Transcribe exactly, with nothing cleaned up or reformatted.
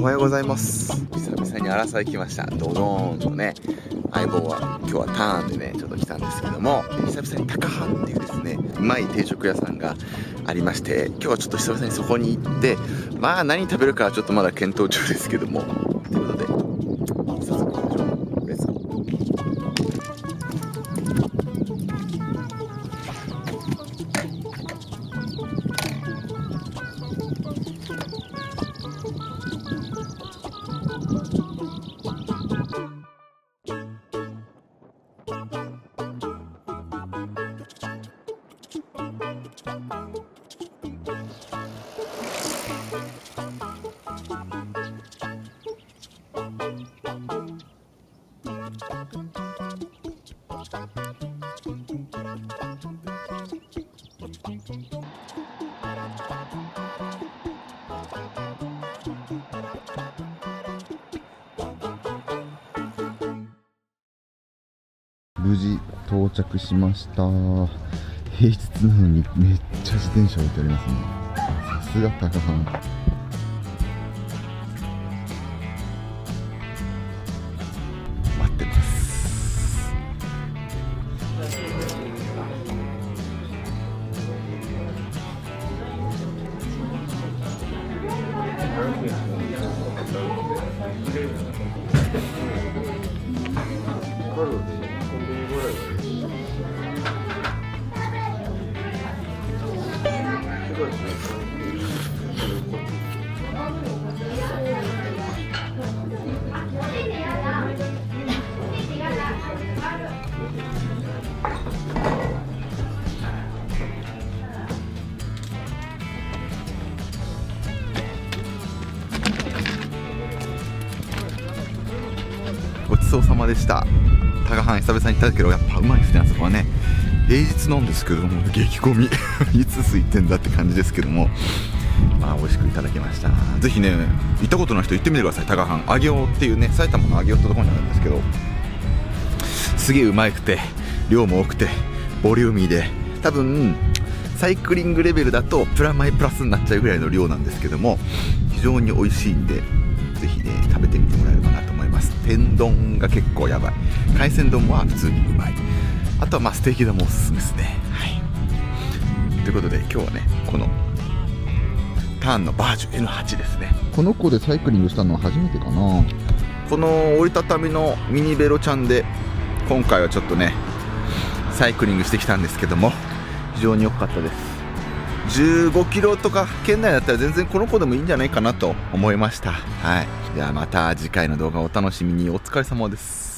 おはようございます。久々に荒沢来ました。ドドーンとね、相棒は今日はターンでねちょっと来たんですけども、久々に高半っていうですねうまい定食屋さんがありまして、今日はちょっと久々にそこに行って、まあ何食べるかはちょっとまだ検討中ですけども、ということで早速行きましょう。レッツゴー。無事到着しました。平日なのにめっちゃ自転車置いてありますね。さすが高半。待ってます。ごちそうさまでした。高半久々に行ったけどやっぱうまいですね。あそこはね平日なんですけども激混みいつ空いてんだって感じですけども、まあ美味しくいただきました。ぜひね行ったことない人行ってみてください。高半上尾っていうね埼玉の上尾ってところにあるんですけど、すげえうまくて量も多くてボリューミーで、多分サイクリングレベルだとプラマイプラスになっちゃうぐらいの量なんですけども、非常に美味しいんでぜひね食べてみてもらえればなと思います。天丼が結構やばい、海鮮丼は普通にうまい、あとはまあステーキ丼もおすすめですね。はい、ということで今日はねこのターンのバージョン エヌはち ですね。この子でサイクリングしたのは初めてかな。この折りたたみのミニベロちゃんで今回はちょっとねサイクリングしてきたんですけども、非常に良かったです。じゅうごキロとか圏内だったら全然この子でもいいんじゃないかなと思いました。はい、ではまた次回の動画をお楽しみに。お疲れ様です。